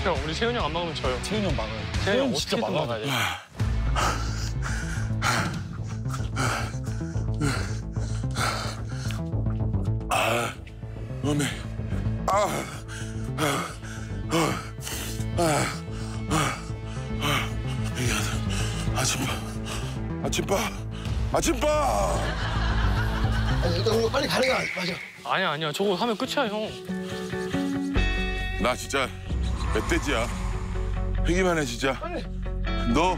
형, 우리 세훈이 형 안 막으면 져요. 세훈이 형 막아요. 세훈이 형 진짜 막아야 돼. 어메. 아침밥. 아니, 일단 우리 빨리 가는 거야. 맞아. 아니야. 저거 하면 끝이야, 형. 나 진짜 멧돼지야. 회기만 해 진짜. 너.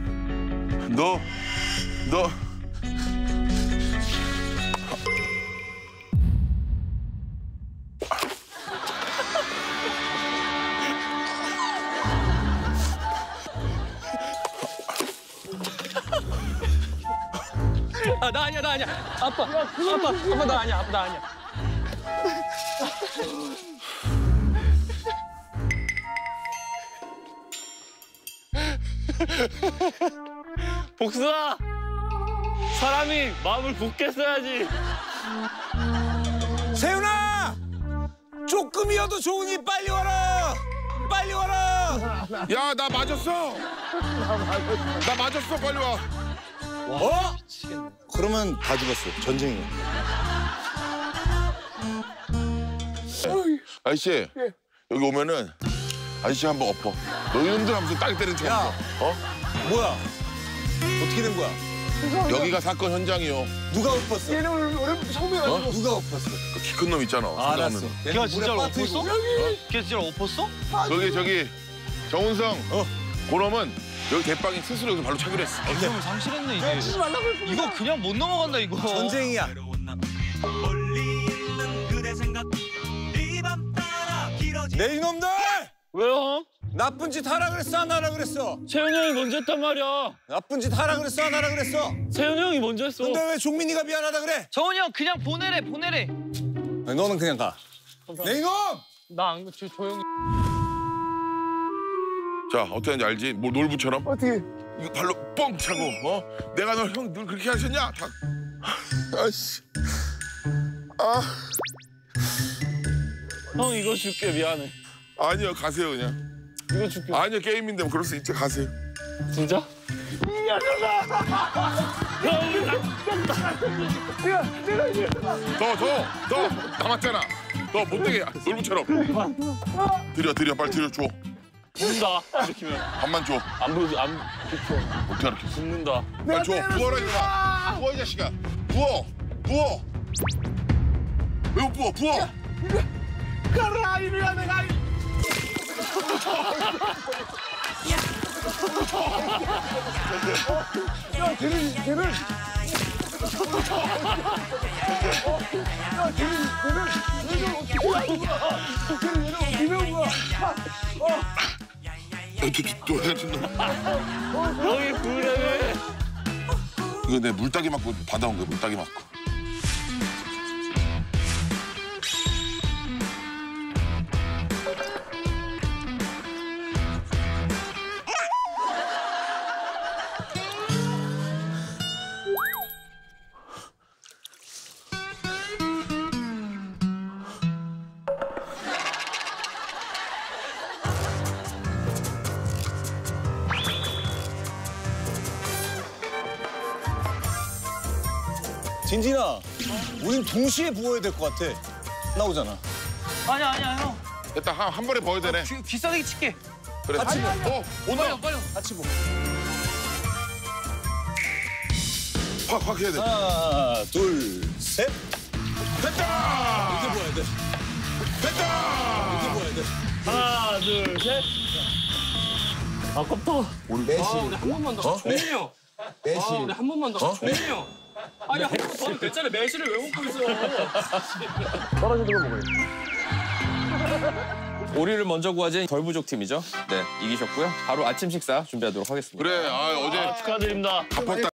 나 아니야. 아빠, 나 아니야. 복수아! 사람이 마음을 굳게 써야지. 세훈아! 조금이어도 좋으니 빨리 와라! 빨리 와라! 야, 나 맞았어. 빨리 와. 어? 그러면 다 죽었어. 전쟁이야. 아저씨, 여기 오면은 아저씨 한번 엎어. 너희놈들 하면서 땅 때리는 척 야. 어? 뭐야? 어떻게 된 거야? 여기가 사건 현장이요. 누가 엎었어? 얘는 오늘 처음에 가지고. 누가 엎었어? 그 키 큰 놈 있잖아. 알았어. 걔가 진짜로 엎었어? 걔 진짜로 엎었어? 저기 정운성. 그놈은 여기 대빵이 스스로 여기서 발로 차기로 했어. 이놈을 상실했네, 이게. 치지 말라고 했어. 이거 그냥 못 넘어간다, 이거. 전쟁이야. 내 이놈들! 왜요? 나쁜 짓 하라 그랬어, 안 하라 그랬어? 세훈이 형이 먼저 했단 말이야. 나쁜 짓 하라 그랬어, 안 하라 그랬어? 세훈이 형이 먼저 했어. 근데 왜 종민이가 미안하다 그래? 정훈이 형 그냥 보내래. 아니, 너는 그냥 가. 내 이놈! 나 안 그치, 조용히. 자, 어떻게 하는지 알지? 뭐 놀부처럼. 어떻게? 이거 발로 뻥 차고, 내가 널 형 늘 그렇게 하셨냐? 다. 아씨. 형 이거 줄게, 미안해. 아니요, 가세요 그냥. 이거 줄게. 아니요, 게임인데 뭐 그럴 수 있죠. 가세요. 진짜? 더 남았잖아. 더 못되게 놀부처럼. 드려 빨리 줘. 죽는다. 이렇게면. 밥만 줘. 안 붙여. 어떻게 이렇게 죽는다. 빨리 줘. 부어라 이놈아. 부어 이 자식아. 부어. 왜 못 부어? 부어. 가라 이리야 내가. 야, 걔는. 야, 걔는 어떻게 배운 거야? 또 해야 된다. 형이 그래. 이거 내 물따기 맞고 받아온 거야. 물따기 맞고. 진진아, 우린 동시에 부어야 될 것 같아. 나오잖아. 아니야, 형. 일단 한 번에 버야 되네. 귀싸대기 칠게. 그래. 같이 부. 온다. 빨리. 같이 부어. 확 해야 돼. 하나, 둘, 셋. 됐다. 이렇게 부어야 돼. 됐다. 이렇게 부어야 돼. 하나, 둘, 셋. 아깝다. 우리 매실. 우리 한 번만 더. 종민이 형. 매실. 우리 한 번만 더. 종민이 형. 아니, 한 번 더는 됐잖아. 매실을 왜 먹고 있어? 떨어지는 거 먹어요. 오리를 먼저 구하진 덜 부족 팀이죠. 네, 이기셨고요. 바로 아침 식사 준비하도록 하겠습니다. 그래. 어제 축하드립니다. 갚았다.